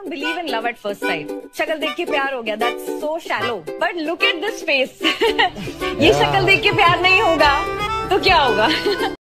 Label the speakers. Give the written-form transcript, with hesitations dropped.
Speaker 1: don't believe in love at first sight. शक्ल देख के प्यार हो गया, that's so shallow. But look at this face. ये शक्ल देख के प्यार नहीं होगा तो क्या होगा?